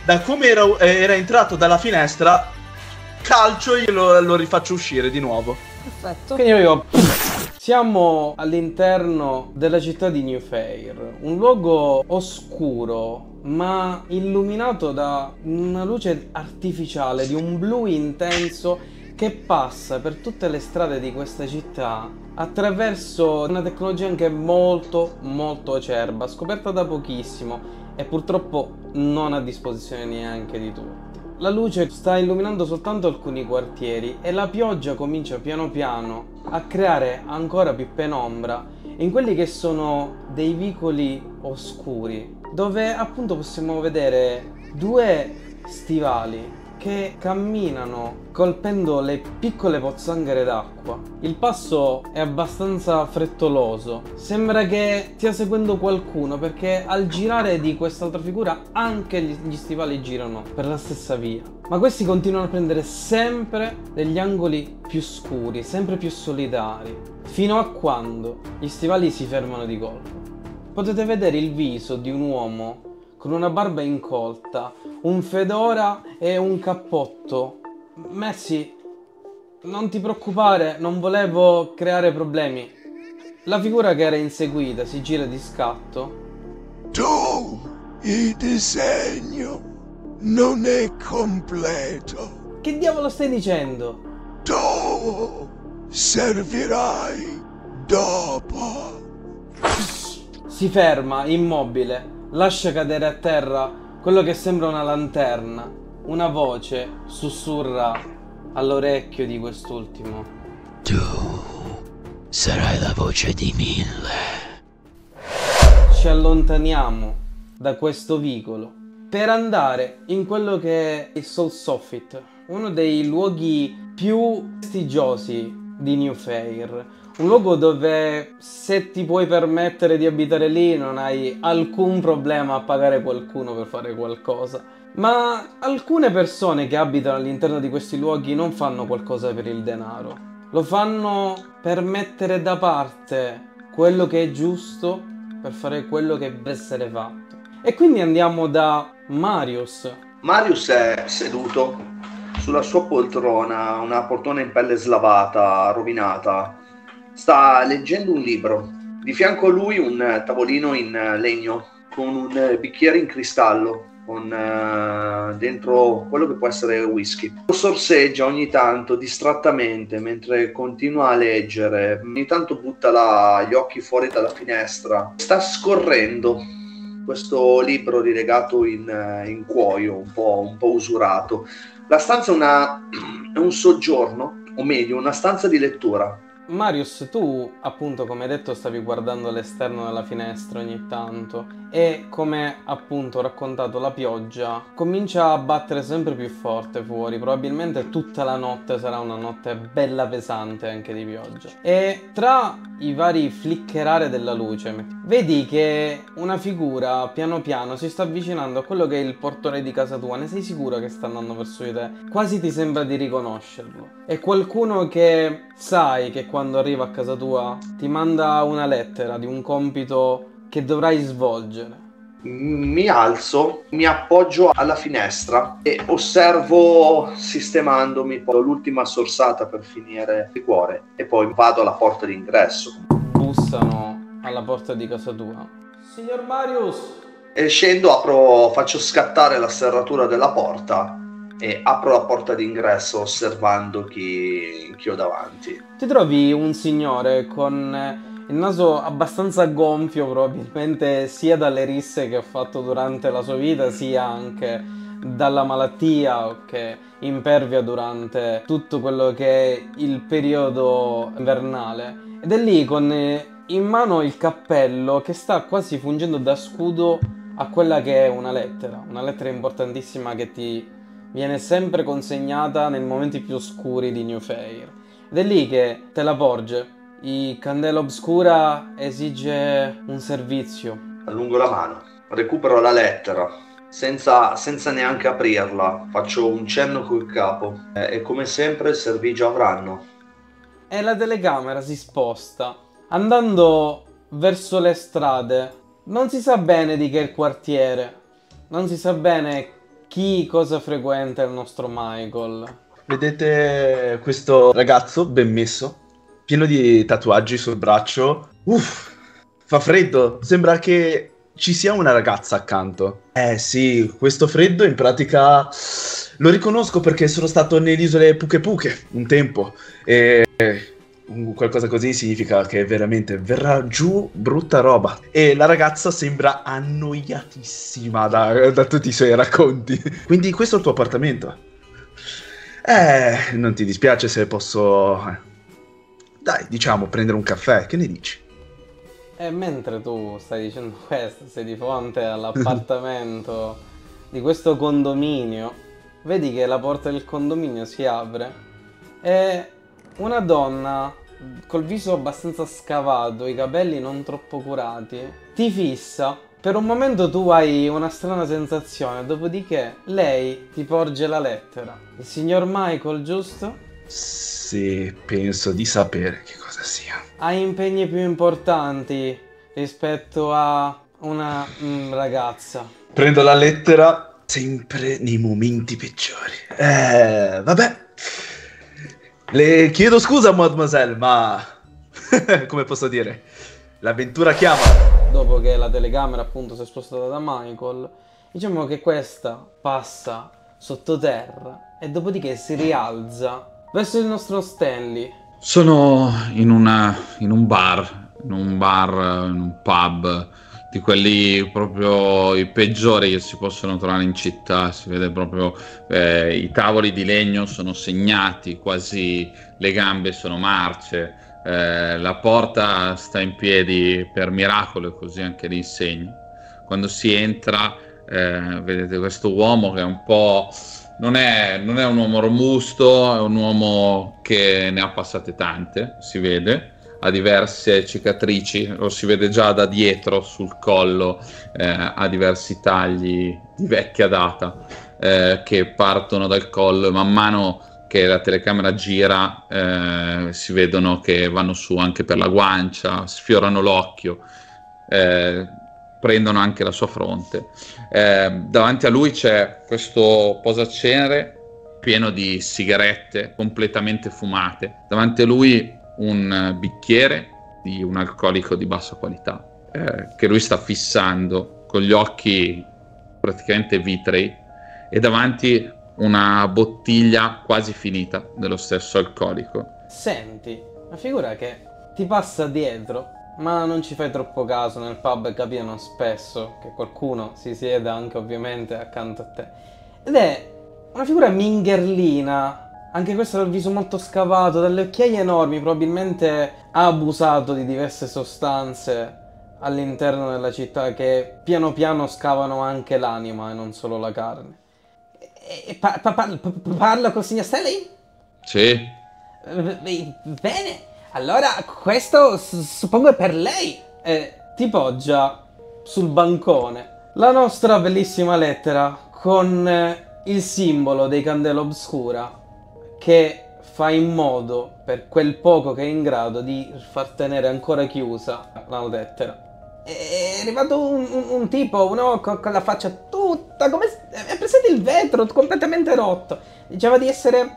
da come era entrato dalla finestra, calcio e lo rifaccio uscire di nuovo. Perfetto. Quindi io siamo all'interno della città di New Fair, un luogo oscuro ma illuminato da una luce artificiale di un blu intenso che passa per tutte le strade di questa città attraverso una tecnologia anche molto acerba, scoperta da pochissimo e purtroppo non a disposizione neanche di tutti. La luce sta illuminando soltanto alcuni quartieri e la pioggia comincia piano piano a creare ancora più penombra in quelli che sono dei vicoli oscuri, dove appunto possiamo vedere due stivali che camminano colpendo le piccole pozzanghere d'acqua. Il passo è abbastanza frettoloso, sembra che stia seguendo qualcuno perché al girare di quest'altra figura anche gli stivali girano per la stessa via. Ma questi continuano a prendere sempre degli angoli più scuri, sempre più solitari, fino a quando gli stivali si fermano di colpo. Potete vedere il viso di un uomo con una barba incolta, un fedora e un cappotto. Messi, non ti preoccupare, non volevo creare problemi. La figura che era inseguita si gira di scatto. Tu, il disegno non è completo. Che diavolo stai dicendo? Tu servirai dopo. Si ferma, immobile, lascia cadere a terra quello che sembra una lanterna. Una voce sussurra all'orecchio di quest'ultimo. Tu sarai la voce di Mille. Ci allontaniamo da questo vicolo per andare in quello che è il Soul Soffit, uno dei luoghi più prestigiosi di New Fair. Un luogo dove, se ti puoi permettere di abitare lì, non hai alcun problema a pagare qualcuno per fare qualcosa. Ma alcune persone che abitano all'interno di questi luoghi non fanno qualcosa per il denaro. Lo fanno per mettere da parte quello che è giusto, per fare quello che deve essere fatto. E quindi andiamo da Marius. Marius è seduto sulla sua poltrona, una poltrona in pelle slavata, rovinata. Sta leggendo un libro. Di fianco a lui un tavolino in legno con un bicchiere in cristallo con dentro quello che può essere whisky. Lo sorseggia ogni tanto distrattamente mentre continua a leggere. Ogni tanto butta gli occhi fuori dalla finestra. Sta scorrendo questo libro rilegato in cuoio, un po' usurato. La stanza è un soggiorno, o meglio una stanza di lettura. Marius, tu appunto come hai detto stavi guardando all'esterno della finestra ogni tanto e come appunto ho raccontato la pioggia comincia a battere sempre più forte fuori, probabilmente tutta la notte sarà una notte bella pesante anche di pioggia. E tra i vari flickerare della luce vedi che una figura piano piano si sta avvicinando a quello che è il portone di casa tua. Ne sei sicuro che sta andando verso di te? Quasi ti sembra di riconoscerlo. È qualcuno che sai che quando arriva a casa tua ti manda una lettera di un compito che dovrai svolgere. Mi alzo, mi appoggio alla finestra e osservo sistemandomi l'ultima sorsata per finire il cuore e poi vado alla porta d'ingresso. Bussano alla porta di casa tua. Signor Marius! E scendo, faccio scattare la serratura della porta e apro la porta d'ingresso osservando chi ho davanti. Ti trovi un signore con il naso abbastanza gonfio, probabilmente sia dalle risse che ha fatto durante la sua vita, sia anche dalla malattia che impervia durante tutto quello che è il periodo invernale. Ed è lì con in mano il cappello che sta quasi fungendo da scudo a quella che è una lettera importantissima che ti viene sempre consegnata nei momenti più oscuri di New Fair. Ed è lì che te la porge. Il Candela Obscura esige un servizio. Allungo la mano, recupero la lettera, senza neanche aprirla, faccio un cenno col capo e come sempre il servigio avranno. E la telecamera si sposta, andando verso le strade. Non si sa bene di che quartiere, non si sa bene chi cosa frequenta il nostro Michael. Vedete questo ragazzo ben messo, pieno di tatuaggi sul braccio. Uff, fa freddo, sembra che ci sia una ragazza accanto. Sì, questo freddo in pratica lo riconosco perché sono stato nelle isole Puche Puche un tempo e qualcosa così significa che veramente verrà giù brutta roba. E la ragazza sembra annoiatissima da tutti i suoi racconti. Quindi questo è il tuo appartamento? Non ti dispiace se posso... Dai, diciamo, prendere un caffè, che ne dici? E mentre tu stai dicendo questo, sei di fronte all'appartamento di questo condominio, vedi che la porta del condominio si apre e una donna col viso abbastanza scavato, i capelli non troppo curati, ti fissa. Per un momento tu hai una strana sensazione, dopodiché lei ti porge la lettera. Il signor Michael, giusto? Sì, penso di sapere che cosa sia. Ha impegni più importanti rispetto a una ragazza. Prendo la lettera sempre nei momenti peggiori. Vabbè. Le chiedo scusa, mademoiselle, ma... come posso dire? L'avventura chiama. Dopo che la telecamera appunto si è spostata da Michael, diciamo che questa passa sottoterra e dopodiché si rialza verso il nostro Stanley. Sono in un pub di quelli proprio i peggiori che si possono trovare in città. Si vede proprio i tavoli di legno sono segnati, quasi le gambe sono marce. La porta sta in piedi per miracolo e così anche l'insegna. Quando si entra vedete questo uomo che è un po'... non è un uomo robusto, è un uomo che ne ha passate tante, si vede, ha diverse cicatrici, lo si vede già da dietro sul collo, ha diversi tagli di vecchia data che partono dal collo e man mano che la telecamera gira si vedono che vanno su anche per la guancia, sfiorano l'occhio, prendono anche la sua fronte. Davanti a lui c'è questo posacenere pieno di sigarette completamente fumate. Davanti a lui un bicchiere di un alcolico di bassa qualità che lui sta fissando con gli occhi praticamente vitrei, e davanti una bottiglia quasi finita dello stesso alcolico. Senti, una figura che ti passa dietro, ma non ci fai troppo caso. Nel pub capitano spesso che qualcuno si sieda anche ovviamente accanto a te. Ed è una figura mingherlina, anche questo dal viso molto scavato, dalle occhiaie enormi, probabilmente ha abusato di diverse sostanze all'interno della città che piano piano scavano anche l'anima e non solo la carne. Parlo col signor Stanley? Sì. Bene, allora questo suppongo è per lei. Ti poggia sul bancone la nostra bellissima lettera con il simbolo dei Candela Obscura, che fa in modo, per quel poco che è in grado, di far tenere ancora chiusa la lettera. È arrivato un tipo, uno con la faccia tutta come... è presente il vetro completamente rotto. Diceva di essere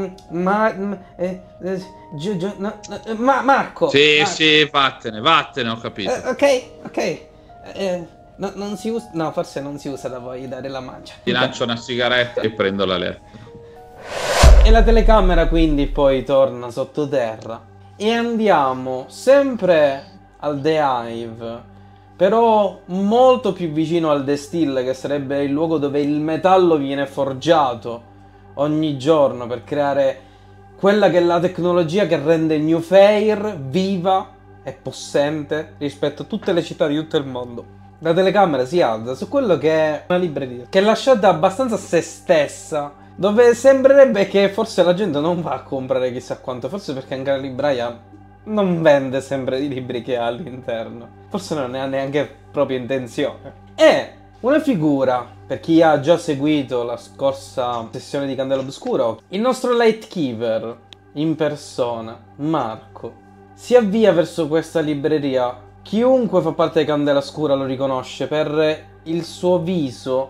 Marco. Sì, vattene, ho capito. Ok. Non si usa... No, forse non si usa da voi dare la mancia. Ti lancio una sigaretta e prendo la lettera. E la telecamera quindi poi torna sottoterra e andiamo sempre al The Hive, però molto più vicino al The Still, che sarebbe il luogo dove il metallo viene forgiato ogni giorno per creare quella che è la tecnologia che rende New Fair viva e possente rispetto a tutte le città di tutto il mondo. La telecamera si alza su quello che è una libreria che è lasciata abbastanza a se stessa, dove sembrerebbe che forse la gente non va a comprare chissà quanto, forse perché anche la libraia non vende sempre i libri che ha all'interno, forse non ne ha neanche proprio intenzione. E una figura, per chi ha già seguito la scorsa sessione di Candela Obscura, il nostro Lightkeeper in persona, Marco, si avvia verso questa libreria. Chiunque fa parte di Candela Oscura lo riconosce per il suo viso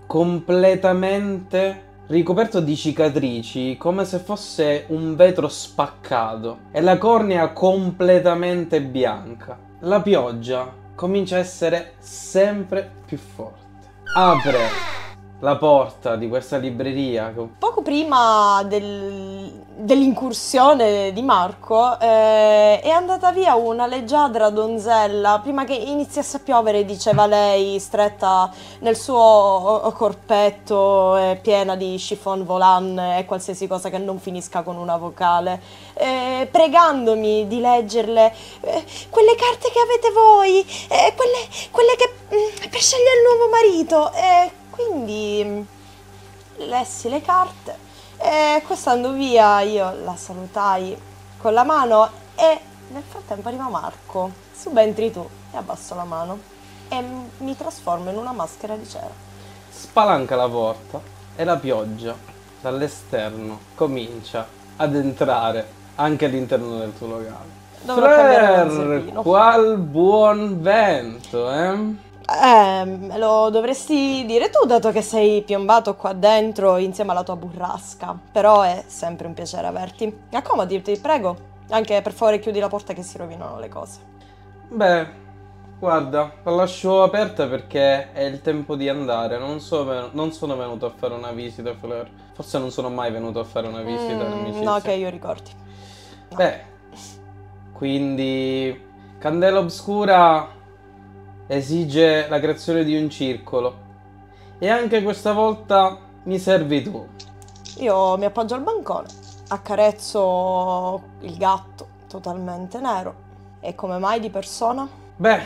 completamente ricoperto di cicatrici, come se fosse un vetro spaccato, e la cornea completamente bianca. La pioggia comincia a essere sempre più forte. Apre la porta di questa libreria. Poco prima dell'incursione di Marco è andata via una leggiadra donzella, prima che iniziasse a piovere, diceva lei, stretta nel suo corpetto piena di chiffon volant e qualsiasi cosa che non finisca con una vocale, pregandomi di leggerle quelle carte che avete voi, quelle che per scegliere il nuovo marito. Quindi lessi le carte e stando via io la salutai con la mano e nel frattempo arriva Marco. Subentri tu e abbasso la mano e mi trasformo in una maschera di cera. Spalanca la porta e la pioggia dall'esterno comincia ad entrare anche all'interno del tuo locale. Dovrò cambiare Flair, manzerino. qual buon vento, eh? Me lo dovresti dire tu, dato che sei piombato qua dentro insieme alla tua burrasca. Però è sempre un piacere averti. Accomodati, prego. Anche per favore chiudi la porta che si rovinano le cose. Beh, guarda, la lascio aperta perché è il tempo di andare. Non sono venuto a fare una visita, Flair. Forse non sono mai venuto a fare una visita all'amicizia. No, che io ricordi. No. Beh, quindi Candela Obscura esige la creazione di un circolo e anche questa volta mi servi tu. Io mi appoggio al bancone, accarezzo il gatto totalmente nero. E come mai di persona? Beh,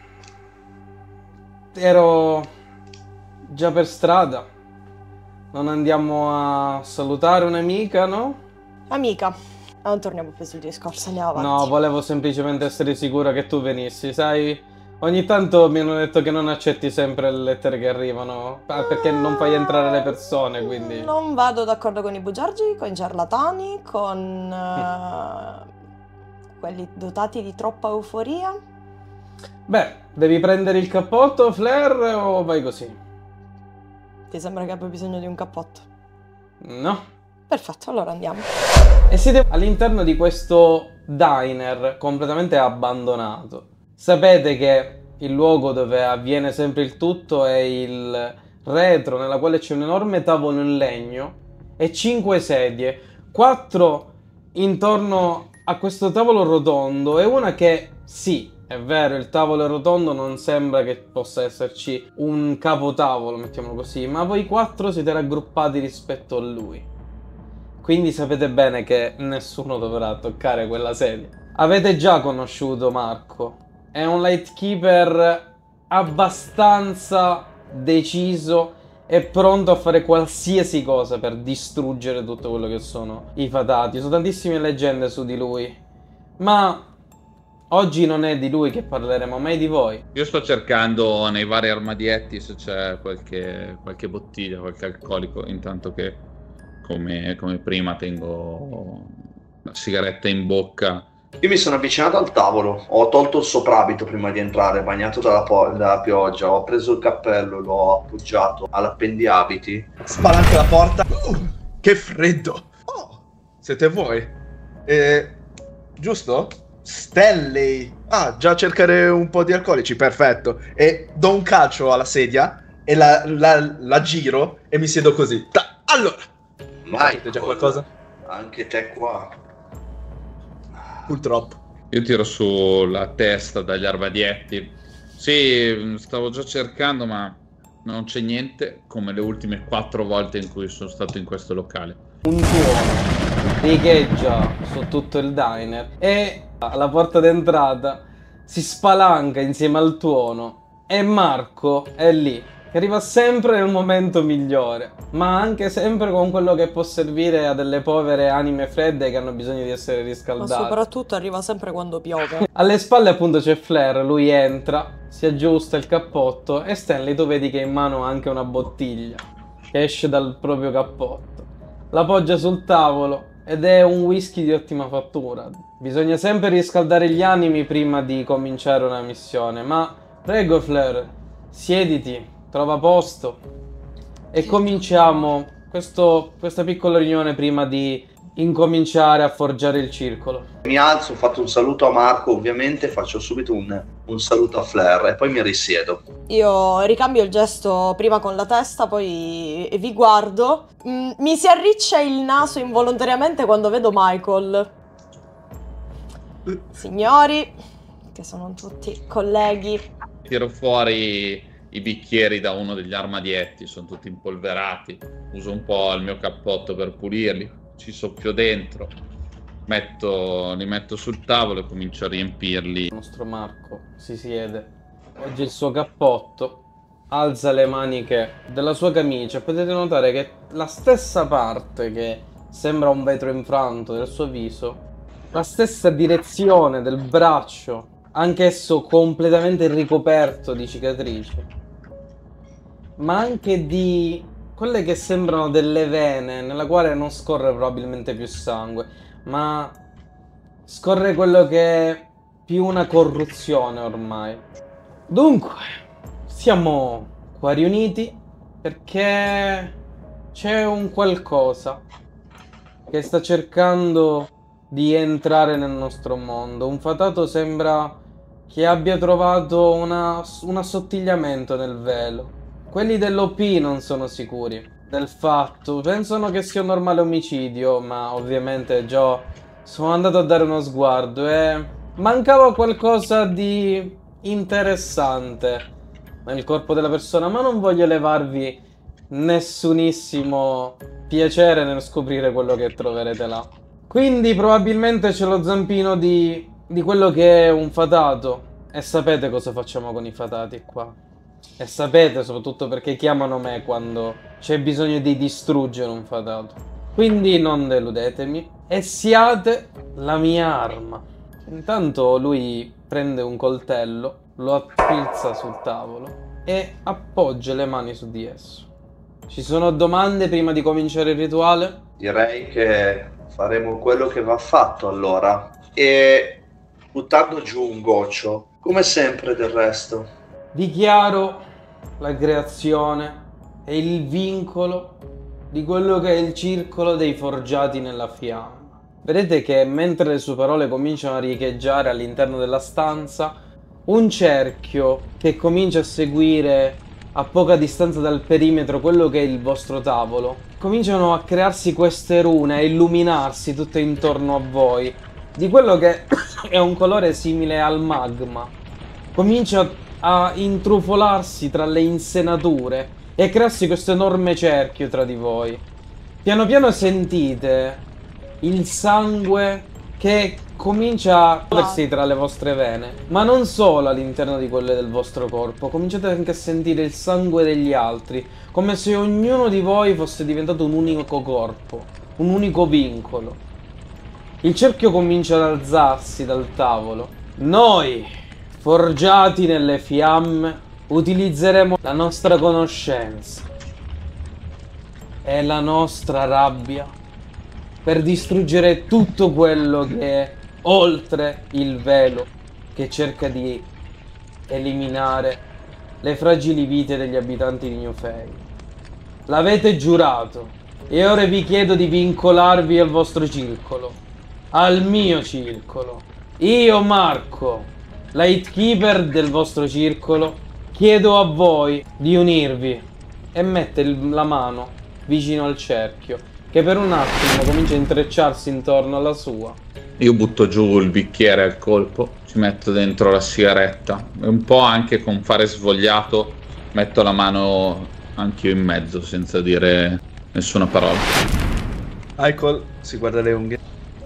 ero già per strada. Non andiamo a salutare un'amica, no? Amica, non torniamo più sul discorso, andiamo avanti. No, volevo semplicemente essere sicura che tu venissi, sai? Ogni tanto mi hanno detto che non accetti sempre le lettere che arrivano, perché non fai entrare le persone, quindi... Non vado d'accordo con i bugiardi, con i ciarlatani, con quelli dotati di troppa euforia. Beh, devi prendere il cappotto, Flair, o vai così? Ti sembra che abbia bisogno di un cappotto? No. Perfetto, allora andiamo. E siete all'interno di questo diner completamente abbandonato. Sapete che il luogo dove avviene sempre il tutto è il retro, nella quale c'è un enorme tavolo in legno e 5 sedie, 4 intorno a questo tavolo rotondo e una che, sì, è vero, il tavolo è rotondo, non sembra che possa esserci un capotavolo, mettiamolo così, ma voi 4 siete raggruppati rispetto a lui. Quindi sapete bene che nessuno dovrà toccare quella sedia. Avete già conosciuto Marco. È un lightkeeper abbastanza deciso e pronto a fare qualsiasi cosa per distruggere tutto quello che sono i fatati. Ci sono tantissime leggende su di lui, ma oggi non è di lui che parleremo, ma è di voi. Io sto cercando nei vari armadietti se c'è qualche bottiglia, qualche alcolico, intanto che come prima tengo la sigaretta in bocca. Io mi sono avvicinato al tavolo, ho tolto il soprabito prima di entrare, bagnato dalla pioggia, ho preso il cappello, l'ho appoggiato all'appendiabiti. Spalanca la porta. Che freddo! Oh, siete voi? Giusto? Stanley! Ah, già cercare un po' di alcolici, perfetto. E do un calcio alla sedia e la giro e mi siedo così. Allora! Avete già qualcosa? Anche te qua. Purtroppo. Io tiro sulla testa dagli armadietti. Sì, stavo già cercando, ma non c'è niente, come le ultime 4 volte in cui sono stato in questo locale. Un tuono riecheggia su tutto il diner e alla porta d'entrata si spalanca insieme al tuono e Marco è lì, che arriva sempre nel momento migliore, ma anche sempre con quello che può servire a delle povere anime fredde che hanno bisogno di essere Ma riscaldate. soprattutto arriva sempre quando piove. Alle spalle appunto c'è Flair, lui entra, si aggiusta il cappotto e Stanley tu vedi che ha in mano anche una bottiglia che esce dal proprio cappotto. La poggia sul tavolo ed è un whisky di ottima fattura. Bisogna sempre riscaldare gli animi prima di cominciare una missione, ma prego Flair, siediti, trova posto. e cominciamo questa piccola riunione prima di incominciare a forgiare il circolo. Mi alzo, ho fatto un saluto a Marco, ovviamente faccio subito un saluto a Flair e poi mi risiedo. Io ricambio il gesto prima con la testa, poi vi guardo. Mi si arriccia il naso involontariamente quando vedo Michael. Signori, che sono tutti colleghi. Tiro fuori i bicchieri da uno degli armadietti, sono tutti impolverati. Uso un po' il mio cappotto per pulirli. Ci soffio dentro, li metto sul tavolo e comincio a riempirli. Il nostro Marco si siede, oggi il suo cappotto, alza le maniche della sua camicia. Potete notare che la stessa parte che sembra un vetro infranto del suo viso, la stessa direzione del braccio, anch'esso completamente ricoperto di cicatrici, ma anche di quelle che sembrano delle vene nella quale non scorre probabilmente più sangue, ma scorre quello che è più una corruzione ormai. Dunque, siamo qua riuniti perché c'è un qualcosa che sta cercando di entrare nel nostro mondo. Un fatato sembra che abbia trovato un assottigliamento nel velo. Quelli dell'OP non sono sicuri del fatto, pensano che sia un normale omicidio, ma ovviamente già sono andato a dare uno sguardo e mancava qualcosa di interessante nel corpo della persona, ma non voglio levarvi nessunissimo piacere nel scoprire quello che troverete là. Quindi probabilmente c'è lo zampino di quello che è un fatato, e sapete cosa facciamo con i fatati qua. E sapete soprattutto perché chiamano me quando c'è bisogno di distruggere un fatato. Quindi non deludetemi e siate la mia arma. Intanto lui prende un coltello, lo appizza sul tavolo e appoggia le mani su di esso. Ci sono domande prima di cominciare il rituale? Direi che faremo quello che va fatto allora. E buttando giù un goccio, come sempre del resto. Dichiaro la creazione e il vincolo di quello che è il circolo dei forgiati nella fiamma. Vedete che mentre le sue parole cominciano a riecheggiare all'interno della stanza, un cerchio che comincia a seguire a poca distanza dal perimetro quello che è il vostro tavolo, cominciano a crearsi queste rune, a illuminarsi tutte intorno a voi, di quello che è un colore simile al magma. Comincia a intrufolarsi tra le insenature e a crearsi questo enorme cerchio tra di voi. Piano piano sentite il sangue che comincia a muoversi tra le vostre vene, ma non solo all'interno di quelle del vostro corpo, cominciate anche a sentire il sangue degli altri, come se ognuno di voi fosse diventato un unico corpo, un unico vincolo. Il cerchio comincia ad alzarsi dal tavolo. Noi, forgiati nelle fiamme, utilizzeremo la nostra conoscenza e la nostra rabbia per distruggere tutto quello che è oltre il velo che cerca di eliminare le fragili vite degli abitanti di New Fae. L'avete giurato e ora vi chiedo di vincolarvi al vostro circolo, al mio circolo. Io, Marco, Lightkeeper del vostro circolo, chiedo a voi di unirvi e mette la mano vicino al cerchio, che per un attimo comincia a intrecciarsi intorno alla sua. Io butto giù il bicchiere al colpo, ci metto dentro la sigaretta e un po' anche con fare svogliato metto la mano anch'io in mezzo senza dire nessuna parola. Michael si guarda le unghie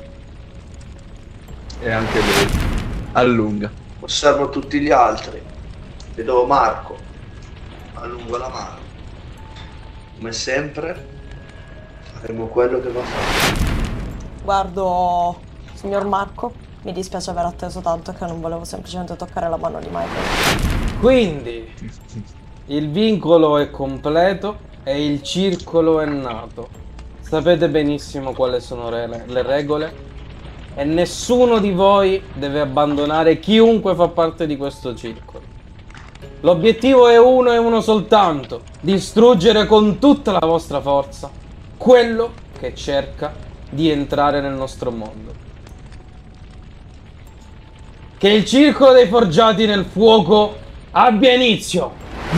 e anche lui allunga. Osservo tutti gli altri, vedo Marco, allungo la mano. Come sempre faremo quello che va fatto. Guardo signor Marco, mi dispiace aver atteso tanto, che non volevo semplicemente toccare la mano di Michael. Quindi il vincolo è completo e il circolo è nato. Sapete benissimo quali sono le regole e nessuno di voi deve abbandonare chiunque fa parte di questo circolo. L'obiettivo è uno e uno soltanto: distruggere con tutta la vostra forza quello che cerca di entrare nel nostro mondo. Che il circolo dei forgiati nel fuoco abbia inizio.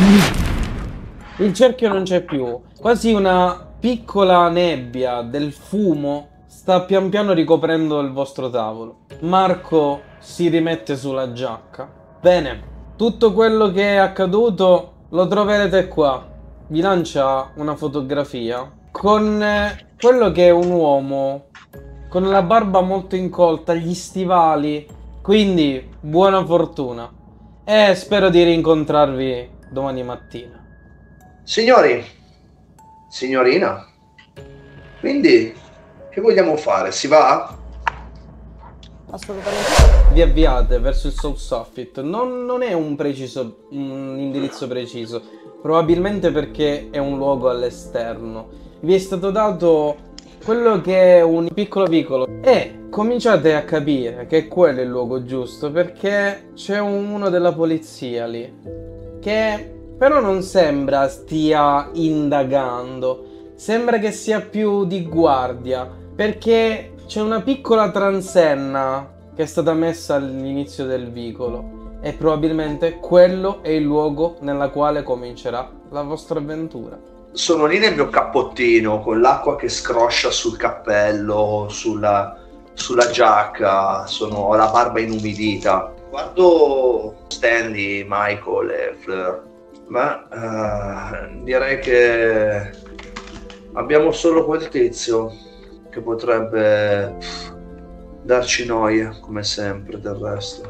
Il cerchio non c'è più. Quasi una piccola nebbia del fumo sta pian piano ricoprendo il vostro tavolo. Marco si rimette sulla giacca. Bene. Tutto quello che è accaduto lo troverete qua. Vi lancia una fotografia con quello che è un uomo con la barba molto incolta, gli stivali. Quindi buona fortuna e spero di rincontrarvi domani mattina. Signori, signorina, quindi che vogliamo fare? Si va? Assolutamente. Vi avviate verso il South Suffit. Non è un indirizzo preciso, probabilmente perché è un luogo all'esterno. Vi è stato dato quello che è un piccolo vicolo e cominciate a capire che quello è il luogo giusto, perché c'è uno della polizia lì che però non sembra stia indagando, sembra che sia più di guardia, perché c'è una piccola transenna che è stata messa all'inizio del vicolo e probabilmente quello è il luogo nella quale comincerà la vostra avventura. Sono lì nel mio cappottino con l'acqua che scroscia sul cappello, sulla giacca, ho la barba inumidita. Guardo Stanley, Michael e Fleur, ma direi che abbiamo solo quel tizio che potrebbe darci noia, come sempre, del resto.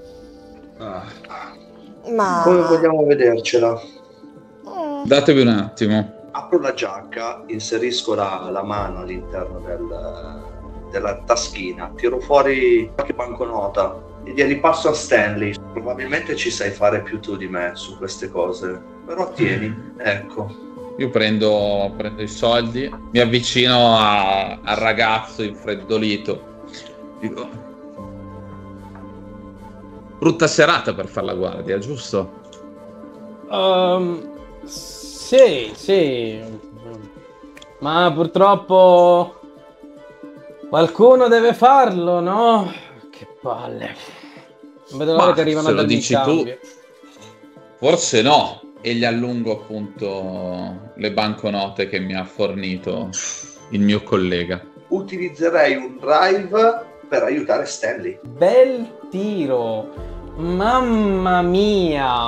Ma... Come vogliamo vedercela? Datevi un attimo. Apro la giacca, inserisco la mano all'interno della taschina, tiro fuori qualche banconota e glieli passo a Stanley. Probabilmente ci sai fare più tu di me su queste cose, però tieni, ecco. Io prendo i soldi, mi avvicino al ragazzo infreddolito. Dico: brutta serata per far la guardia, giusto? Sì. Ma purtroppo qualcuno deve farlo, no? Che palle. Non vedo l'ora che arrivano se a lo darmi dici cambio. tu, forse no. E gli allungo appunto le banconote che mi ha fornito il mio collega. Utilizzerei un drive per aiutare Stanley. Bel tiro. Mamma mia.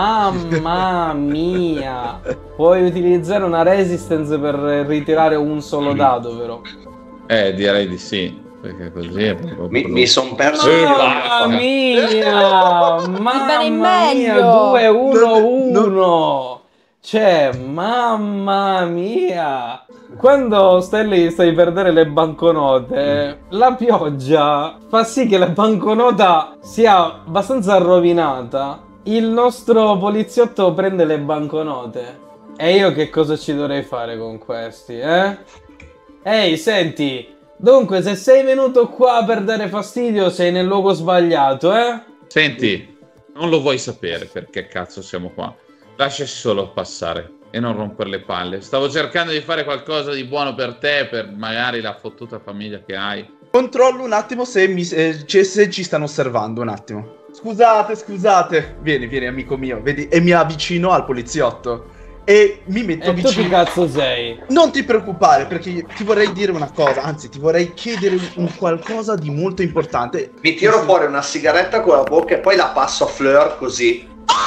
Puoi utilizzare una resistance per ritirare un solo dado, però. Direi di sì, perché così è proprio... Mi son perso. Mamma mia. bene in Mamma mia. meglio. 2-1-1. Cioè, mamma mia. Quando Stanley stai per dare le banconote, la pioggia fa sì che la banconota sia abbastanza rovinata. Il nostro poliziotto prende le banconote. E io che cosa ci dovrei fare con questi, eh? Ehi, senti, dunque se sei venuto qua per dare fastidio sei nel luogo sbagliato, eh? Senti, non lo vuoi sapere perché cazzo siamo qua. Lascia solo passare e non rompere le palle. Stavo cercando di fare qualcosa di buono per te, per magari la fottuta famiglia che hai. Controllo un attimo se ci stanno osservando un attimo. Scusate. Vieni, amico mio. Vedi? E mi avvicino al poliziotto. E mi metto E tu vicino. che cazzo sei? Non ti preoccupare, perché ti vorrei dire una cosa. Anzi, ti vorrei chiedere un qualcosa di molto importante. Mi tiro fuori una sigaretta con la bocca e poi la passo a Fleur così.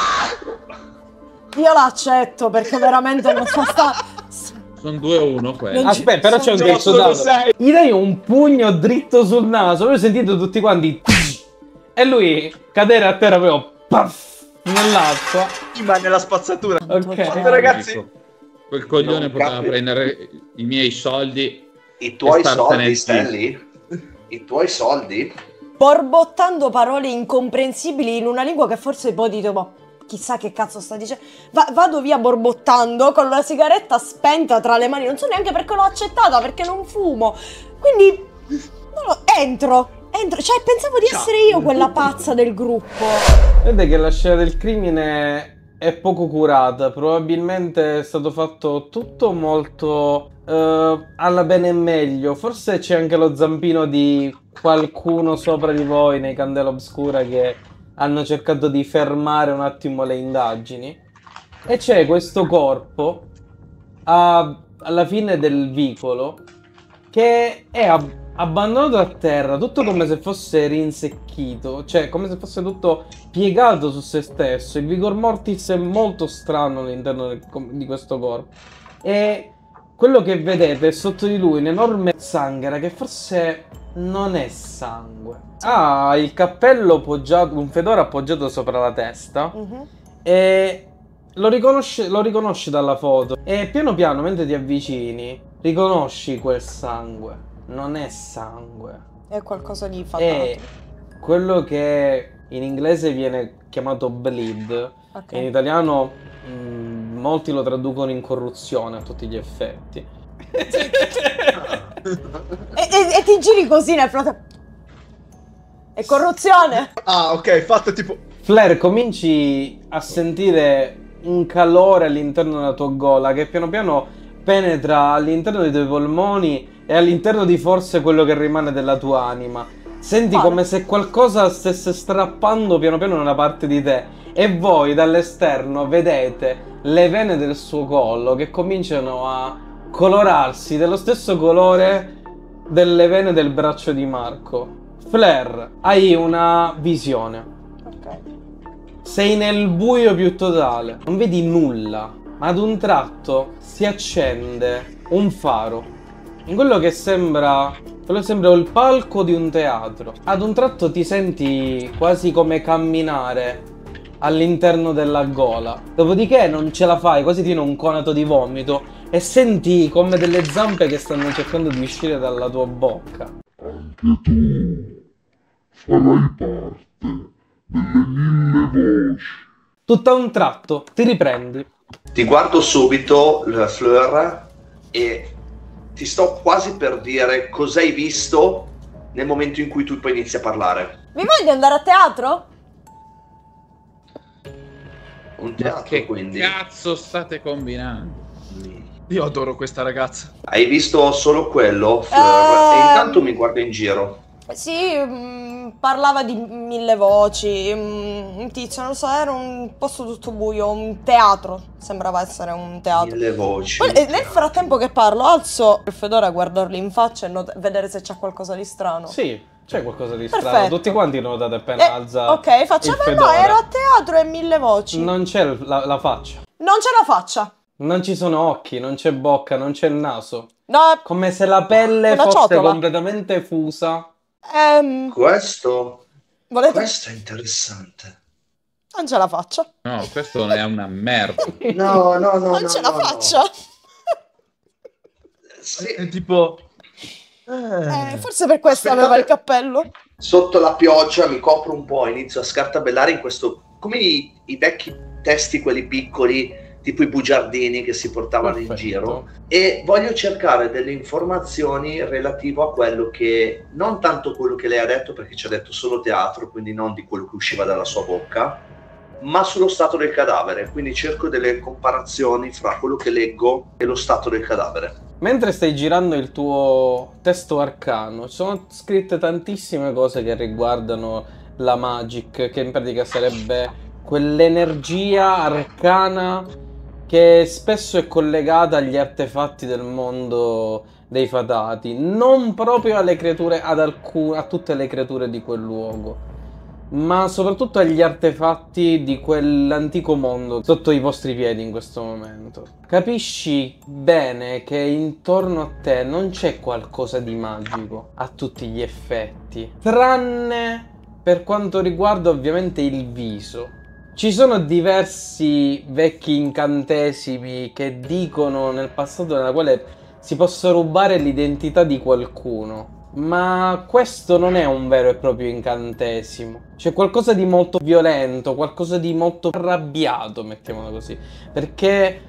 Io l'accetto perché veramente non so Sono 2-1 quelli. Aspetta, però c'è un terzo dato. Gli dai un pugno dritto sul naso. Voi sentite tutti quanti e lui cadere a terra proprio paff, nell'acqua. Ma nella spazzatura. Ok. Ragazzi, Quel coglione Non poteva capi- prendere i miei soldi. I tuoi E startene soldi, zitto. Stanley? I tuoi soldi? borbottando parole incomprensibili in una lingua che forse poi dite, ma chissà che cazzo sta dicendo. Vado via borbottando con la sigaretta spenta tra le mani. Non so neanche perché l'ho accettata, perché non fumo. Quindi entro Entro, cioè pensavo di essere io quella pazza del gruppo. Vede che la scena del crimine è poco curata, probabilmente è stato fatto tutto molto alla bene e meglio. Forse c'è anche lo zampino di qualcuno sopra di voi nei Candela Obscura che hanno cercato di fermare un attimo le indagini. E c'è questo corpo alla fine del vicolo che è abbandonato a terra, tutto come se fosse rinsecchito, cioè come se fosse tutto piegato su se stesso. Il vigor mortis è molto strano all'interno di questo corpo. E quello che vedete è sotto di lui un'enorme zanghera che forse non è sangue. Ha il cappello appoggiato, un fedora appoggiato sopra la testa. E lo riconosci dalla foto. E piano piano, mentre ti avvicini, riconosci quel sangue. Non è sangue. È qualcosa di fatato. È quello che in inglese viene chiamato bleed. Okay. In italiano molti lo traducono in corruzione a tutti gli effetti. e ti giri così nel frattempo. È corruzione. Ah, ok, fatto tipo... Flair, cominci a sentire un calore all'interno della tua gola che piano piano penetra all'interno dei tuoi polmoni e all'interno di forse quello che rimane della tua anima. Senti come se qualcosa stesse strappando piano piano una parte di te e voi dall'esterno vedete le vene del suo collo che cominciano a colorarsi dello stesso colore delle vene del braccio di Marco. Flair, hai una visione. Ok. Sei nel buio più totale, non vedi nulla, ma ad un tratto si accende un faro in quello che sembra il palco di un teatro. Ad un tratto ti senti quasi come camminare all'interno della gola, dopodiché non ce la fai, quasi tieni un conato di vomito e senti come delle zampe che stanno cercando di uscire dalla tua bocca. Anche tu farai parte delle 1000 voci. Tutto a un tratto ti riprendi. Ti guardo subito, Fleur, e ti sto quasi per dire cosa hai visto nel momento in cui tu poi inizi a parlare. Vi voglio andare a teatro? Un teatro, Che quindi. cazzo state combinando? Io adoro questa ragazza. Hai visto solo quello, Fleur? E intanto mi guardo in giro. Sì, parlava di 1000 voci, un tizio, non so, era un posto tutto buio, un teatro, sembrava essere un teatro. 1000 voci. Poi, nel frattempo che parlo, alzo il fedora a guardarli in faccia e vedere se c'è qualcosa di strano. Sì, c'è qualcosa di strano. Perfetto. Tutti quanti notate appena alza ok, faccio, il no, fedora. ero a teatro e 1000 voci. Non c'è la faccia. Non c'è la faccia. Non ci sono occhi, non c'è bocca, non c'è il naso. No, Come se la pelle una fosse ciotola. completamente fusa. Questo Volete? è interessante. Non c'è la faccia. No, questo è una merda. No, Non c'è la faccia. Sì. È tipo... Forse per questo Aspettate. aveva il cappello. Sotto la pioggia mi copro un po', inizio a scartabellare in questo, come i vecchi testi, quelli piccoli, tipo i bugiardini che si portavano in giro, e voglio cercare delle informazioni relative a quello che, non tanto quello che lei ha detto, perché ci ha detto solo teatro, quindi non di quello che usciva dalla sua bocca, ma sullo stato del cadavere, quindi cerco delle comparazioni fra quello che leggo e lo stato del cadavere. Mentre stai girando il tuo testo arcano, ci sono scritte tantissime cose che riguardano la Magic, che in pratica sarebbe quell'energia arcana che spesso è collegata agli artefatti del mondo dei fatati, non proprio alle creature, a tutte le creature di quel luogo, ma soprattutto agli artefatti di quell'antico mondo sotto i vostri piedi in questo momento. Capisci bene che intorno a te non c'è qualcosa di magico a tutti gli effetti, tranne per quanto riguarda ovviamente il viso. Ci sono diversi vecchi incantesimi che dicono nel passato nella quale si possa rubare l'identità di qualcuno, ma questo non è un vero e proprio incantesimo. C'è qualcosa di molto violento, qualcosa di molto arrabbiato, mettiamolo così, perché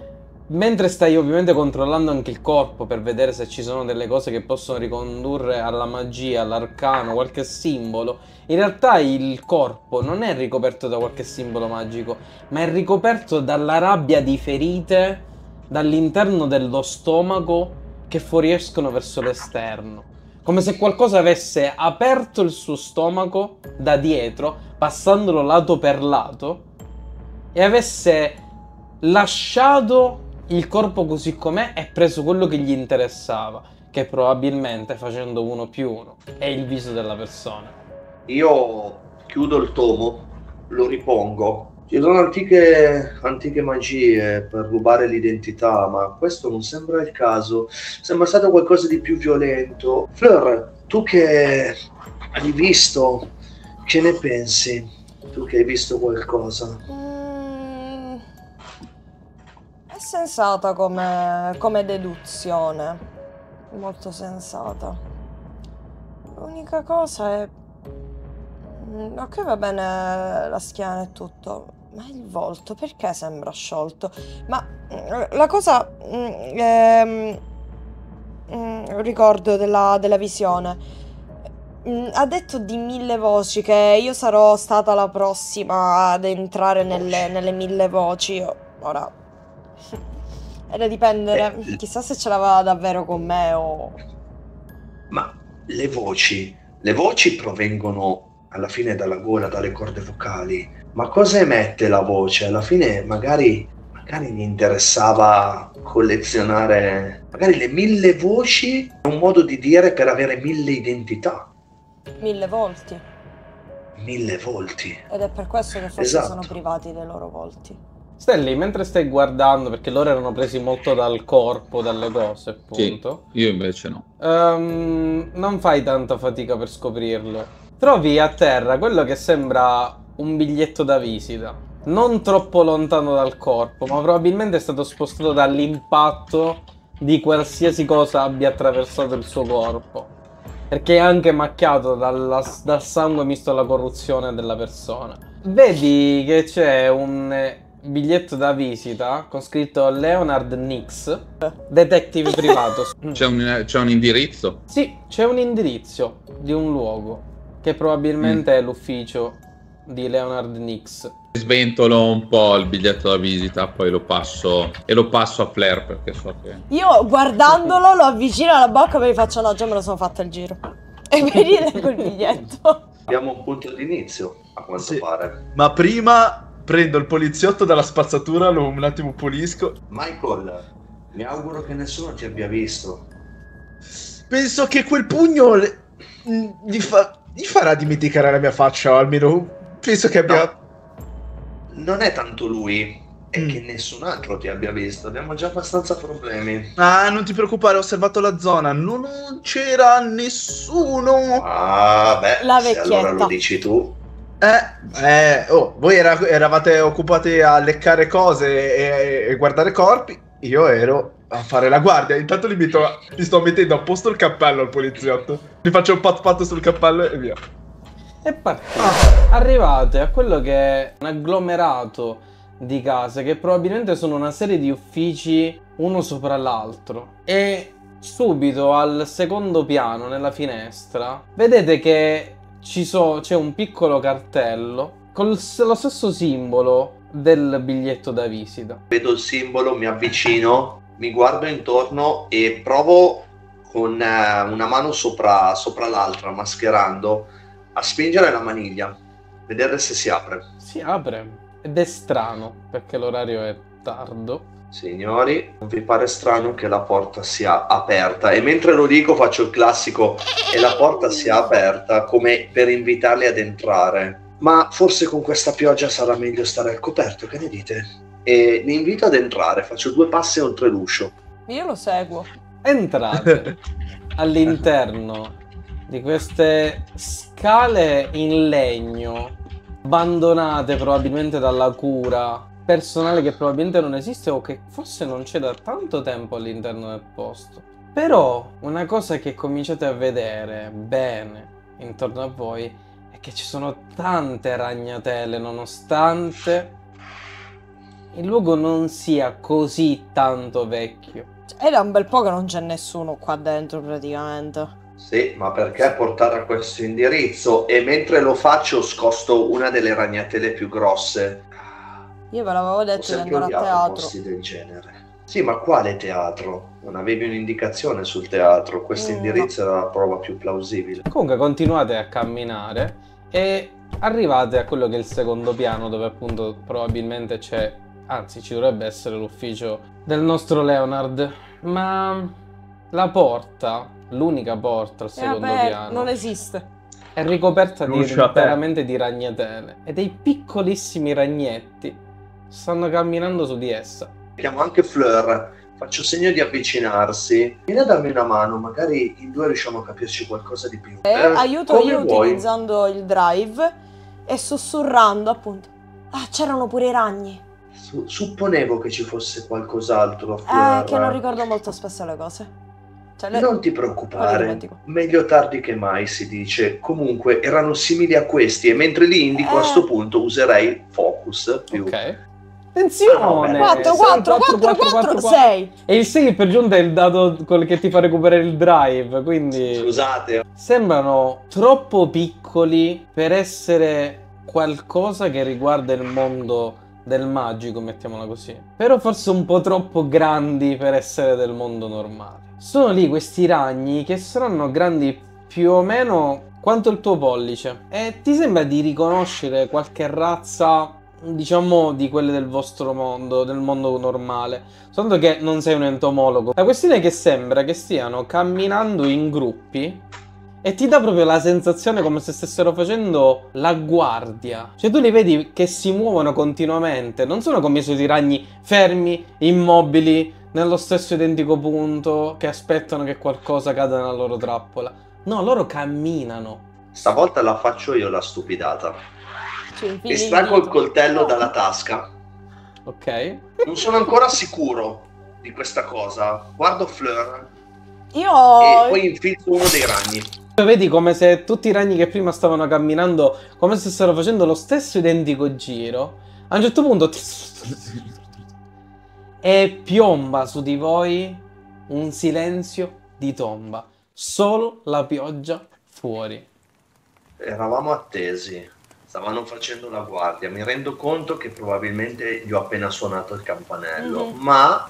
mentre stai ovviamente controllando anche il corpo per vedere se ci sono delle cose che possono ricondurre alla magia, all'arcano, qualche simbolo, in realtà il corpo non è ricoperto da qualche simbolo magico, ma è ricoperto dalla rabbia di ferite dall'interno dello stomaco che fuoriescono verso l'esterno. Come se qualcosa avesse aperto il suo stomaco da dietro, passandolo lato per lato, e avesse lasciato il corpo così com'è e preso quello che gli interessava, che probabilmente, facendo 1+1, è il viso della persona. Io chiudo il tomo, lo ripongo. Ci sono antiche magie per rubare l'identità, ma questo non sembra il caso. Sembra stato qualcosa di più violento. Fleur, tu che hai visto, che ne pensi? Tu che hai visto qualcosa? È sensata come deduzione, molto sensata. L'unica cosa è... Ok, va bene la schiena e tutto, ma il volto perché sembra sciolto? Ma la cosa... ricordo della visione. Ha detto di 1000 voci, che io sarò stata la prossima ad entrare nelle 1000 voci. Ora... è da dipendere, chissà se ce l'aveva davvero con me o... Ma le voci provengono alla fine dalla gola, dalle corde vocali. Ma cosa emette la voce? Alla fine magari mi interessava collezionare magari le 1000 voci, un modo di dire per avere 1000 identità. 1000 volti. 1000 volti. Ed è per questo che forse Esatto. sono privati dei loro volti. Stelly, mentre stai guardando, perché loro erano presi molto dal corpo, dalle cose, appunto. Sì, io invece no. Non fai tanta fatica per scoprirlo. Trovi a terra quello che sembra un biglietto da visita. Non troppo lontano dal corpo, ma probabilmente è stato spostato dall'impatto di qualsiasi cosa abbia attraversato il suo corpo. Perché è anche macchiato dal sangue misto alla corruzione della persona. Vedi che c'è un biglietto da visita con scritto Leonard Nix, detective privato. C'è un indirizzo? Sì, c'è un indirizzo di un luogo che probabilmente è l'ufficio di Leonard Nix. Sventolo un po' il biglietto da visita, poi lo passo a Flair perché so che... Io guardandolo lo avvicino alla bocca e mi faccio no, già me lo sono fatto il giro. E mi ride quel biglietto. Abbiamo un punto d'inizio, a quanto pare. Ma prima prendo il poliziotto dalla spazzatura, lo un attimo pulisco. Michael, mi auguro che nessuno ti abbia visto. Penso che quel pugno gli farà dimenticare la mia faccia, o almeno penso che abbia... No, non è tanto lui, è che nessun altro ti abbia visto. Abbiamo già abbastanza problemi. Ah, non ti preoccupare, ho osservato la zona, non c'era nessuno. Ah, beh, La se vecchietta. allora lo dici tu. Voi eravate occupati a leccare cose e guardare corpi, io ero a fare la guardia. Intanto gli sto mettendo a posto il cappello al poliziotto. Gli faccio un pat pat sul cappello e via. E partite. Arrivate a quello che è un agglomerato di case che probabilmente sono una serie di uffici uno sopra l'altro. E subito al secondo piano, nella finestra, vedete che c'è un piccolo cartello con lo stesso simbolo del biglietto da visita. Vedo il simbolo, mi avvicino, mi guardo intorno e provo con una mano sopra l'altra, mascherando, a spingere la maniglia, vedere se si apre. Si apre ed è strano perché l'orario è tardo. Signori, non vi pare strano che la porta sia aperta? E mentre lo dico faccio il classico e la porta sia aperta come per invitarli ad entrare. Ma forse con questa pioggia sarà meglio stare al coperto, che ne dite? E li invito ad entrare, faccio 2 passi oltre l'uscio. Io lo seguo. Entrate all'interno di queste scale in legno, abbandonate probabilmente dalla cura, personale che probabilmente non esiste o che forse non c'è da tanto tempo all'interno del posto. Però una cosa che cominciate a vedere bene intorno a voi è che ci sono tante ragnatele, nonostante il luogo non sia così tanto vecchio. Ed è un bel po' che non c'è nessuno qua dentro praticamente. Sì, ma perché portare a questo indirizzo? E mentre lo faccio scosto una delle ragnatele più grosse. Io ve l'avevo Ho detto di sempre andare a odiato teatro. posti del genere. Sì, ma quale teatro? Non avevi un'indicazione sul teatro. Questo indirizzo era la prova più plausibile. Comunque continuate a camminare e arrivate a quello che è il secondo piano, dove appunto probabilmente c'è, anzi ci dovrebbe essere l'ufficio del nostro Leonard, ma la porta, l'unica porta al secondo piano, non esiste. è ricoperta L'uscio interamente di ragnatele e dei piccolissimi ragnetti stanno camminando su di essa. Chiamo anche Fleur, faccio segno di avvicinarsi. Vieni a darmi una mano, magari in due riusciamo a capirci qualcosa di più. Aiuto come io vuoi. utilizzando il drive e sussurrando appunto. Ah, c'erano pure i ragni. Supponevo che ci fosse qualcos'altro, Fleur. Che non ricordo molto spesso le cose. Cioè, Non ti poi le preoccupare, dimentico. meglio tardi che mai si dice. Comunque erano simili a questi e mentre li indico a sto punto userei focus più. Ok. Attenzione! 4, 4, 4, 4, 6. E il 6 per giunta è il dato che ti fa recuperare il drive, quindi... Scusate, Sembrano troppo piccoli per essere qualcosa che riguarda il mondo del magico, mettiamola così. Però forse un po' troppo grandi per essere del mondo normale. Sono lì questi ragni che saranno grandi più o meno quanto il tuo pollice. E ti sembra di riconoscere qualche razza, diciamo, di quelle del vostro mondo, del mondo normale. Soltanto che non sei un entomologo. La questione è che sembra che stiano camminando in gruppi e ti dà proprio la sensazione come se stessero facendo la guardia. Cioè tu li vedi che si muovono continuamente. Non sono come i soliti ragni fermi, immobili, nello stesso identico punto, che aspettano che qualcosa cada nella loro trappola. No, loro camminano. stavolta la faccio io la stupidata. Cioè, Estraggo il coltello dalla tasca. Ok. Non sono ancora sicuro di questa cosa. Guardo Fleur e Io poi infilzo uno dei ragni. Vedi come se tutti i ragni che prima stavano camminando, come se stessero facendo lo stesso identico giro. A un certo punto e piomba su di voi un silenzio di tomba. Solo la pioggia fuori. Eravamo attesi. Stavano facendo la guardia. Mi rendo conto che probabilmente gli ho appena suonato il campanello. Ma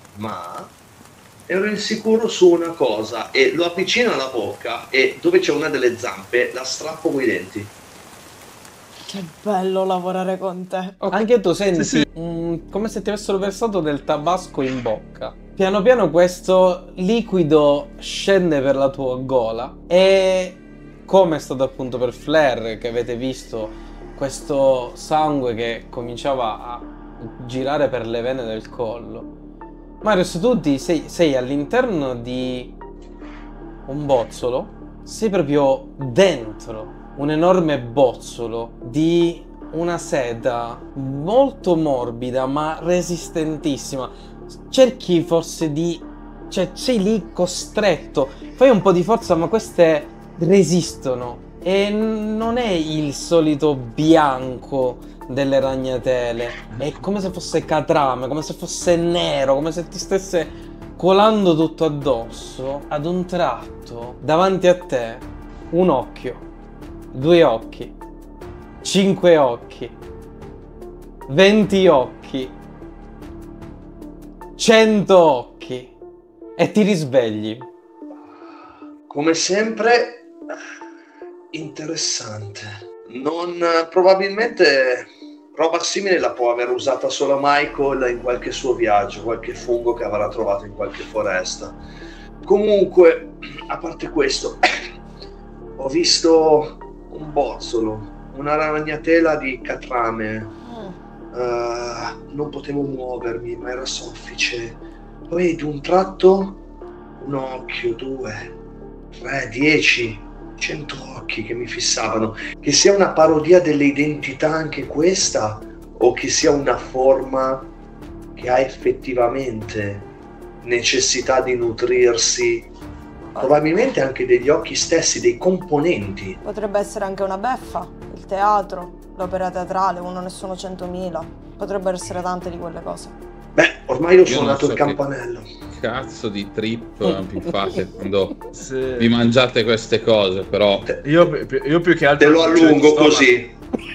ero insicuro su una cosa e lo avvicino alla bocca e dove c'è una delle zampe la strappo coi denti. Che bello lavorare con te. Anche tu senti come se ti avessero versato del tabasco in bocca. Piano piano questo liquido scende per la tua gola e, come è stato appunto per Flare, che avete visto questo sangue che cominciava a girare per le vene del collo, Marius, tu sei all'interno di un bozzolo, sei proprio dentro un enorme bozzolo di una seta molto morbida ma resistentissima. Cerchi forse di... cioè sei lì costretto, fai un po' di forza ma queste resistono e non è il solito bianco delle ragnatele, è come se fosse catrame, come se fosse nero, come se ti stesse colando tutto addosso. Ad un tratto davanti a te un occhio, 2 occhi, 5 occhi, 20 occhi, 100 occhi e ti risvegli. Come sempre interessante. Probabilmente roba simile la può aver usata solo Michael in qualche suo viaggio, qualche fungo che avrà trovato in qualche foresta. Comunque, a parte questo, ho visto un bozzolo, una ragnatela di catrame. Non potevo muovermi, ma era soffice. Poi di un tratto un occhio, 2, 3, 10, 100 occhi che mi fissavano. Che sia una parodia delle identità anche questa, o che sia una forma che ha effettivamente necessità di nutrirsi, probabilmente anche degli occhi stessi, dei componenti. Potrebbe essere anche una beffa, il teatro, l'opera teatrale, uno ne sono 100.000. Potrebbero essere tante di quelle cose. Beh, ormai ho Io suonato non il so campanello. Cazzo di trip vi fate quando Sì. vi mangiate queste cose, però Io più che altro Te lo allungo così.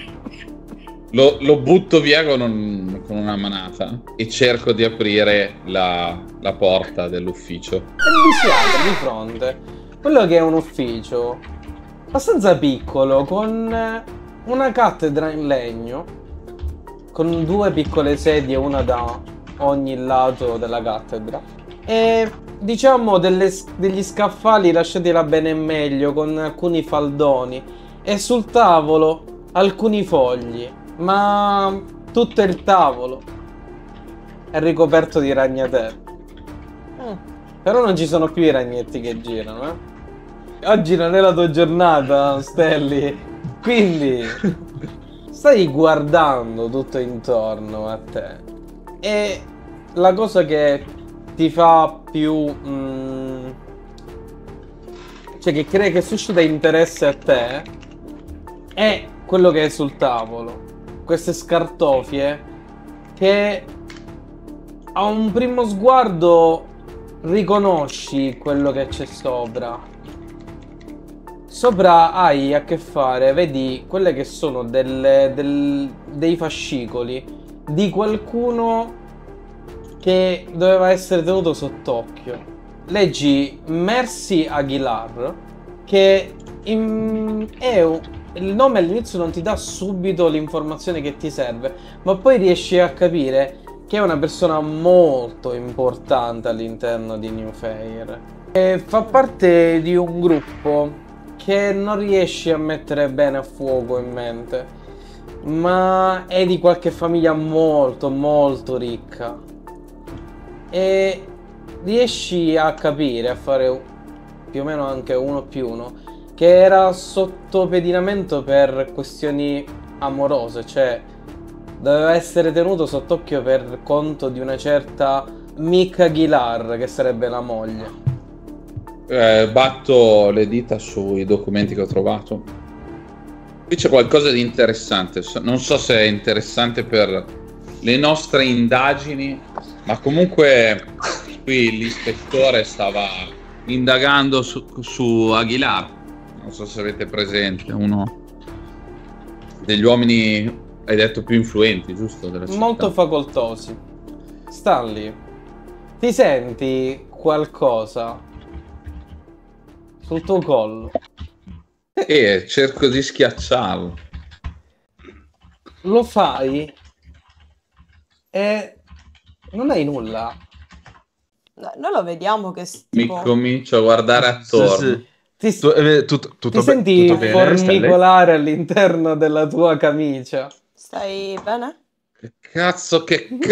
lo butto via con una manata e cerco di aprire la porta dell'ufficio. E vi siete di fronte quello che è un ufficio abbastanza piccolo, con una cattedra in legno, con 2 piccole sedie, una da ogni lato della cattedra, e diciamo degli scaffali lasciati là bene e meglio, con alcuni faldoni, e sul tavolo alcuni fogli, ma tutto il tavolo è ricoperto di ragnatele. Però non ci sono più i ragnetti che girano, Oggi non è la tua giornata, Stelly, quindi stai guardando tutto intorno a te, e la cosa che ti fa più cioè che crea, che suscita interesse a te, è quello che è sul tavolo. Queste scartoffie che a un primo sguardo riconosci quello che c'è sopra. Sopra hai a che fare, vedi quelle che sono dei fascicoli di qualcuno che doveva essere tenuto sott'occhio. Leggi Mercy Aguilar, che il nome all'inizio non ti dà subito l'informazione che ti serve, ma poi riesci a capire che è una persona molto importante all'interno di New Fair. E fa parte di un gruppo che non riesci a mettere bene a fuoco in mente, ma è di qualche famiglia molto molto ricca, e riesci a capire, a fare più o meno anche 1+1, che era sotto pedinamento per questioni amorose, cioè doveva essere tenuto sott'occhio per conto di una certa Mick Aguilar, che sarebbe la moglie. Batto le dita sui documenti che ho trovato. Qui c'è qualcosa di interessante, non so se è interessante per le nostre indagini, ma comunque qui l'ispettore stava indagando su Aguilar. Non so se avete presente, uno degli uomini, hai detto, più influenti, giusto? Della città. Molto facoltosi. Stanley, ti senti qualcosa sul tuo collo? E cerco di schiacciarlo. Lo fai e non hai nulla. Noi lo vediamo che Mi comincio a guardare attorno. Ti Tutto senti tutto bene, formicolare all'interno della tua camicia. Stai bene? Che cazzo.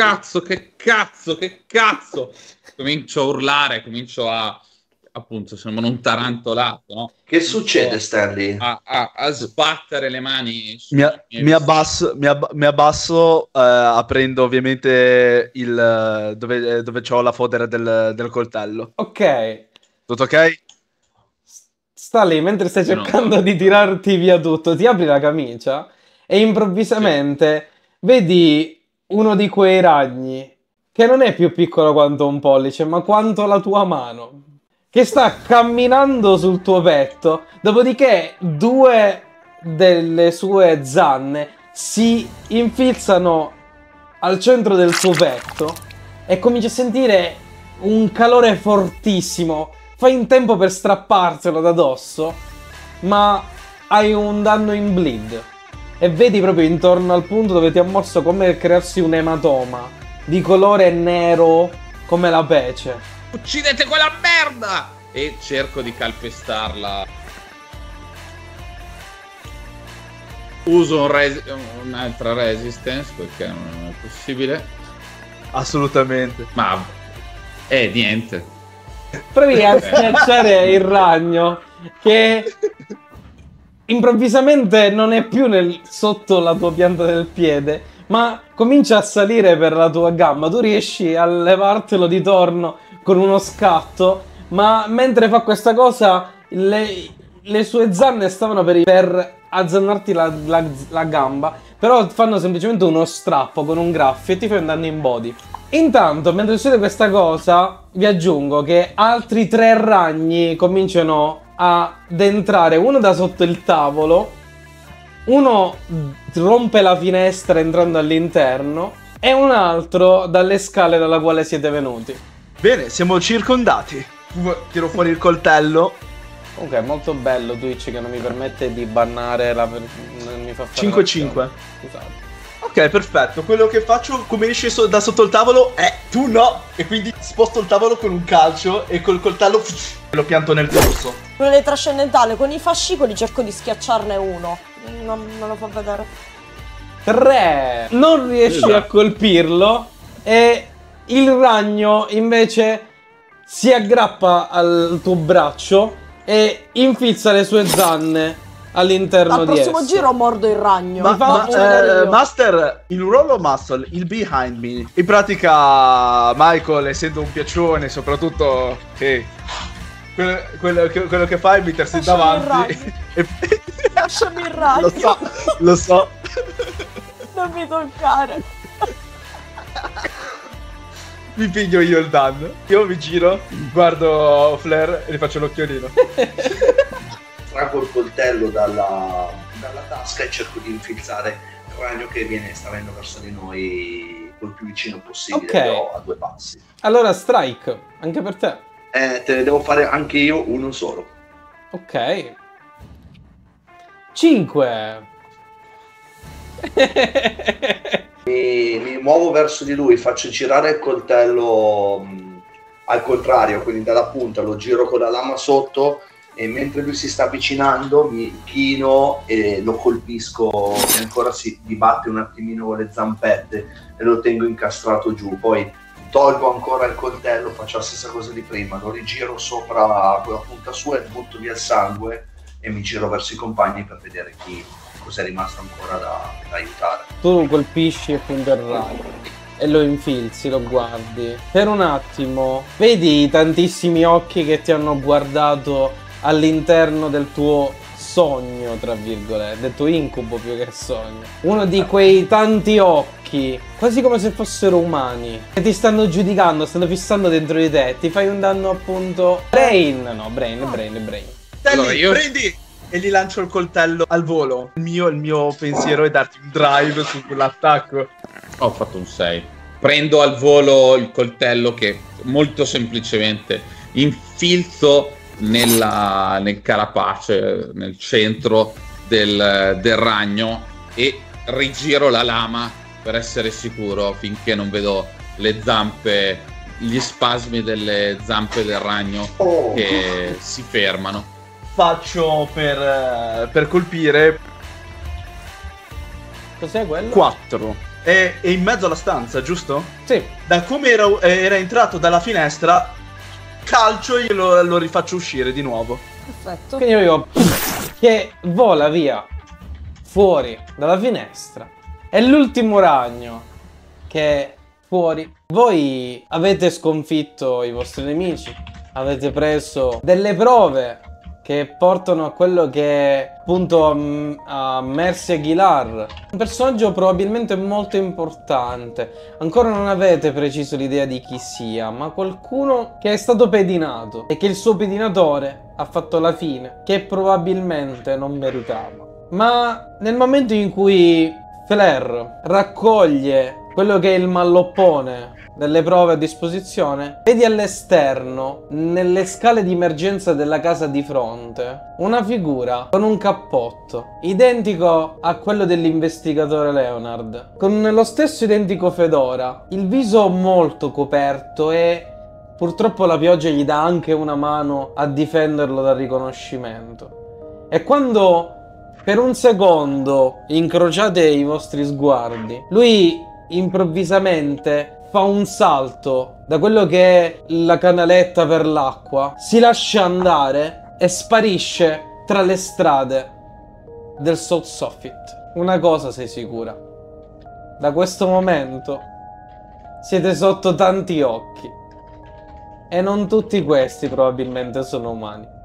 Comincio a urlare, comincio a, appunto, sembra un tarantolato, no? Che succede, Stanley? A sbattere le mani Mi abbasso aprendo ovviamente il dove c'ho la fodera del coltello. Ok. Tutto ok? Sta lì mentre stai cercando di tirarti via tutto, ti apri la camicia e improvvisamente vedi uno di quei ragni che non è più piccolo quanto un pollice, ma quanto la tua mano, che sta camminando sul tuo petto, dopodiché 2 delle sue zanne si infilzano al centro del tuo petto e cominci a sentire un calore fortissimo. Fai in tempo per strapparselo da dosso, ma hai un danno in bleed e vedi proprio intorno al punto dove ti ha morso come crearsi un ematoma di colore nero come la pece. Uccidete quella merda! E cerco di calpestarla. Uso un'altra resistance perché non è possibile. Assolutamente. Ma niente. Provi a schiacciare il ragno che improvvisamente non è più sotto la tua pianta del piede, ma comincia a salire per la tua gamba. Tu riesci a levartelo di torno con uno scatto, ma mentre fa questa cosa le sue zanne stavano per azzannarti la gamba, però fanno semplicemente uno strappo con un graffio e ti fai un danno in body. Intanto, mentre succede questa cosa, vi aggiungo che altri 3 ragni cominciano ad entrare, uno da sotto il tavolo, uno rompe la finestra entrando all'interno e un altro dalle scale dalla quale siete venuti. Bene, siamo circondati. Tiro fuori il coltello. Comunque è molto bello Twitch che non mi permette di bannare la... non mi fa fare 5-5. Scusate. Ok, perfetto. Quello che faccio, come esce da sotto il tavolo, tu no. E quindi sposto il tavolo con un calcio e col coltello lo pianto nel dorso. Quello trascendentale, con i fascicoli cerco di schiacciarne uno. Non me lo fa vedere. 3. Non riesci a colpirlo e il ragno invece si aggrappa al tuo braccio e infilza le sue zanne all'interno di esso. Al prossimo giro mordo il ragno. Master, il ruolo muscle, il behind me. In pratica, Michael, essendo un piaccione, soprattutto che quello che fa è mettersi davanti. Lasciami il ragno. Lo so. Non mi toccare. Mi piglio io il danno. Io mi giro, guardo Flair e gli faccio l'occhiolino. Traggo il coltello dalla tasca e cerco di infilzare il ragno che sta venendo verso di noi col più vicino possibile. Ok. Però a 2 passi. Allora strike, anche per te. Te ne devo fare anche io uno solo. Ok. 5. Mi muovo verso di lui, faccio girare il coltello al contrario, quindi dalla punta, lo giro con la lama sotto e mentre lui si sta avvicinando mi chino e lo colpisco e ancora si dibatte un attimino con le zampette e lo tengo incastrato giù. Poi tolgo ancora il coltello, faccio la stessa cosa di prima, lo rigiro sopra con la punta sua e butto via il sangue e mi giro verso i compagni per vedere cos'è rimasto ancora da aiutare. Tu lo colpisci appunto il ragno e lo infilzi, lo guardi. Per un attimo vedi i tantissimi occhi che ti hanno guardato all'interno del tuo sogno, tra virgolette, detto incubo più che sogno. Uno di quei tanti occhi, quasi come se fossero umani, che ti stanno giudicando, stanno fissando dentro di te. Ti fai un danno appunto... Brain. Allora, prendi! E gli lancio il coltello al volo. Il mio pensiero è darti un drive su quell'attacco. Ho fatto un 6. Prendo al volo il coltello che molto semplicemente infilzo nel carapace, nel centro del ragno e rigiro la lama per essere sicuro finché non vedo le zampe, gli spasmi delle zampe del ragno che si fermano. Faccio per colpire. Cos'è quello? 4. È in mezzo alla stanza, giusto? Sì. Da come era entrato dalla finestra, calcio e lo rifaccio uscire di nuovo. Perfetto. Quindi io che vola via fuori dalla finestra. È l'ultimo ragno che è fuori. Voi avete sconfitto i vostri nemici, avete preso delle prove che portano a quello che è appunto a Mercy Aguilar, un personaggio probabilmente molto importante. Ancora non avete preciso l'idea di chi sia, ma qualcuno che è stato pedinato e che il suo pedinatore ha fatto la fine che probabilmente non meritava. Ma nel momento in cui Flair raccoglie quello che è il malloppone delle prove a disposizione, vedi all'esterno, nelle scale di emergenza della casa di fronte, una figura con un cappotto identico a quello dell'investigatore Leonard, con lo stesso identico fedora, il viso molto coperto e purtroppo la pioggia gli dà anche una mano a difenderlo dal riconoscimento. E quando per un secondo incrociate i vostri sguardi, lui improvvisamente fa un salto da quello che è la canaletta per l'acqua, si lascia andare e sparisce tra le strade del South Soffit. Una cosa sei sicura: da questo momento siete sotto tanti occhi e non tutti questi probabilmente sono umani.